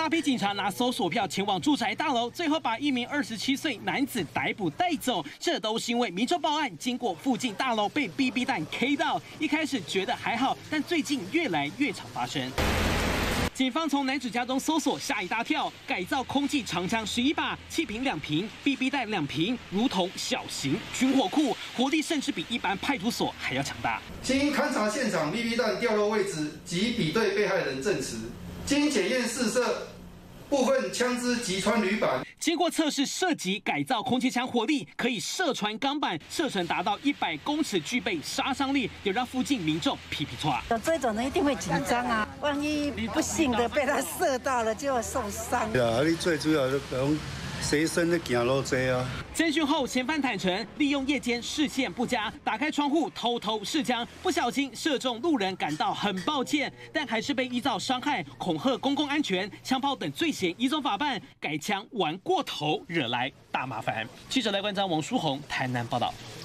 大批警察拿搜索票前往住宅大楼，最后把一名27岁男子逮捕带走。这都是因为民众报案，经过附近大楼被 BB 弹 K 到。一开始觉得还好，但最近越来越常发生。 警方从男子家中搜索，吓一大跳，改造空气长枪11把，气瓶2瓶，BB 弹2瓶，如同小型军火库，火力甚至比一般派出所还要强大。 经勘查现场 BB 弹掉落位置及比对被害人证词，经检验试射。 部分枪支击穿铝板， 经过测试，射击改造空气枪火力可以射穿钢板，射程达到100公尺，具备杀伤力，也让附近民众皮皮剉。 有这种人一定会紧张啊，万一不幸的被他射到了，就会受伤。 对啊，你最主要就讲随身的行路多啊。 侦讯后，嫌犯坦承利用夜间视线不佳，打开窗户偷试枪，不小心射中路人，感到很抱歉，但还是被依照伤害、恐吓公共安全、枪炮等罪嫌移送法办，改枪玩过头，惹来大麻烦。记者赖冠章、王书宏台南报道。